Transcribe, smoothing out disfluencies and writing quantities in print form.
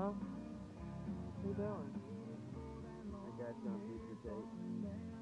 Huh? What you doing? That guy's gonna beat your date.